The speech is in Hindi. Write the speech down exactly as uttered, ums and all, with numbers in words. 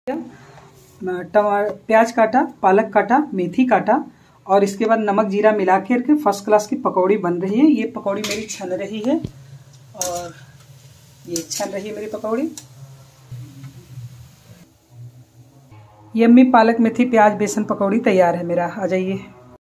प्याज काटा, पालक काटा, मेथी काटा और इसके बाद नमक जीरा मिला के फर्स्ट क्लास की पकौड़ी बन रही है। ये पकौड़ी मेरी छन रही है और ये छन रही है मेरी पकौड़ी। यम्मी पालक मेथी प्याज बेसन पकौड़ी तैयार है मेरा। आ जाइए।